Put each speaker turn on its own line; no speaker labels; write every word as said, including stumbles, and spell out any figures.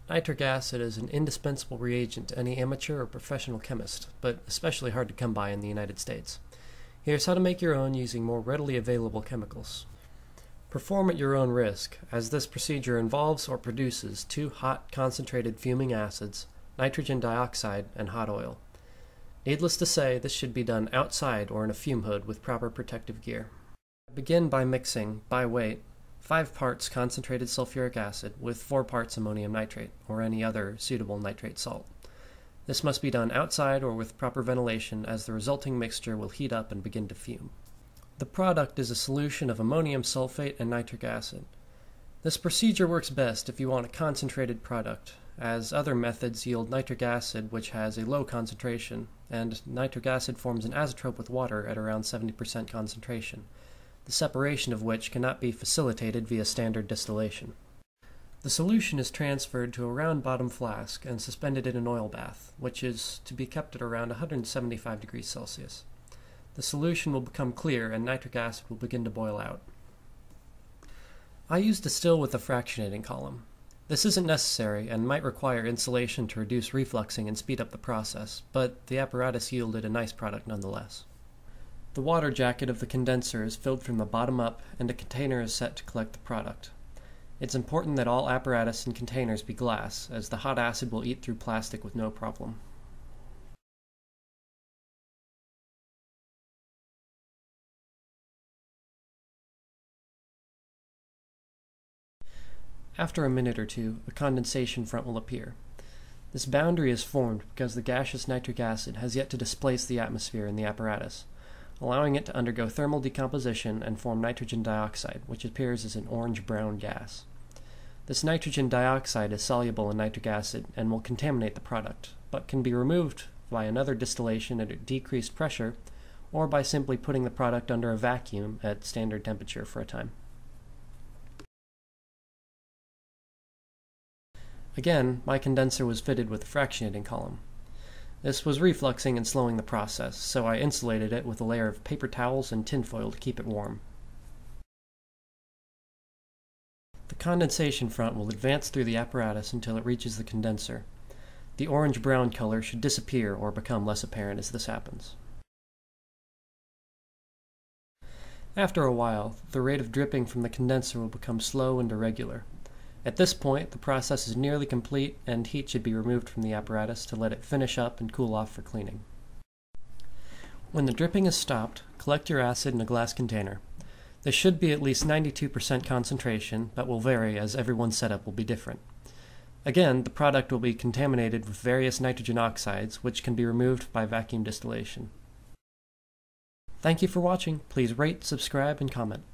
Nitric acid is an indispensable reagent to any amateur or professional chemist, but especially hard to come by in the United States. Here's how to make your own using more readily available chemicals. Perform at your own risk, as this procedure involves or produces two hot concentrated fuming acids, nitrogen dioxide and hot oil. Needless to say, this should be done outside or in a fume hood with proper protective gear. Begin by mixing, by weight, five parts concentrated sulfuric acid with four parts ammonium nitrate, or any other suitable nitrate salt. This must be done outside or with proper ventilation, as the resulting mixture will heat up and begin to fume. The product is a solution of ammonium sulfate and nitric acid. This procedure works best if you want a concentrated product, as other methods yield nitric acid which has a low concentration, and nitric acid forms an azeotrope with water at around seventy percent concentration, the separation of which cannot be facilitated via standard distillation. The solution is transferred to a round bottom flask and suspended in an oil bath, which is to be kept at around one hundred seventy-five degrees Celsius. The solution will become clear and nitric acid will begin to boil out. I use distill with a fractionating column. This isn't necessary and might require insulation to reduce refluxing and speed up the process, but the apparatus yielded a nice product nonetheless. The water jacket of the condenser is filled from the bottom up and a container is set to collect the product. It's important that all apparatus and containers be glass, as the hot acid will eat through plastic with no problem. After a minute or two, a condensation front will appear. This boundary is formed because the gaseous nitric acid has yet to displace the atmosphere in the apparatus, allowing it to undergo thermal decomposition and form nitrogen dioxide, which appears as an orange-brown gas. This nitrogen dioxide is soluble in nitric acid and will contaminate the product, but can be removed by another distillation at a decreased pressure, or by simply putting the product under a vacuum at standard temperature for a time. Again, my condenser was fitted with a fractionating column. This was refluxing and slowing the process, so I insulated it with a layer of paper towels and tinfoil to keep it warm. The condensation front will advance through the apparatus until it reaches the condenser. The orange-brown color should disappear or become less apparent as this happens. After a while, the rate of dripping from the condenser will become slow and irregular. At this point, the process is nearly complete and heat should be removed from the apparatus to let it finish up and cool off for cleaning. When the dripping is stopped, collect your acid in a glass container. This should be at least ninety-two percent concentration, but will vary as everyone's setup will be different. Again, the product will be contaminated with various nitrogen oxides, which can be removed by vacuum distillation. Thank you for watching. Please rate, subscribe, and comment.